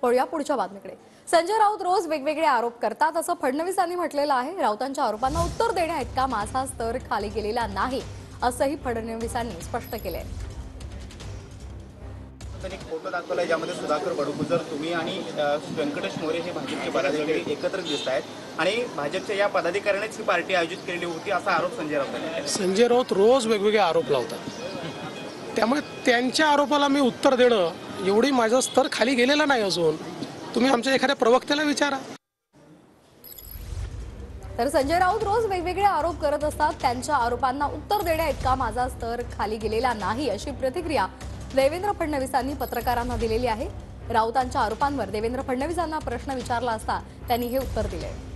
वळूया पुढच्या बातमीकडे। संजय राऊत रोज वेगवेगळे आरोप करतात असं फडणवीसांनी म्हटलेलं आहे। राऊतांच्या आरोपांना उत्तर देण्याइतका माझा स्तर खाली गेलेला नाही असंही फडणवीसांनी स्पष्ट केलंय। एक फोटो दाखवलाय ज्यामध्ये सुधाकर बडगुजर तुम्ही आणि व्यंकटेश मोरे हे भाजपचे पदाधिकारी एकत्र दिसत आहेत आणि भाजपच्या या पदाधिकाऱ्यांनीच ही पार्टी आयोजित केली होती असा आरोप संजय राऊत यांनी केला। संजय राऊत रोज वेगवेगळे आरोप लावतात, त्यामुळे त्यांच्या आरोपाला मी उत्तर देणं एवढी माझा स्तर खाली गेलेला नाही अजून। तुम्ही आमच्या एखाद्या प्रवक्त्याला विचारा। तर संजय राऊत रोज वेगवेगळे आरोप करत असतात, त्यांच्या आरोपांना उत्तर देण्याइतका माझा स्तर खाली गेलेला नाही अशी प्रतिक्रिया देवेंद्र फडणवीसांनी पत्रकारांना दिलेली आहे। राऊतांच्या आरोपांवर देवेंद्र फडणवीसांना प्रश्न विचारला असता त्यांनी हे उत्तर दिले।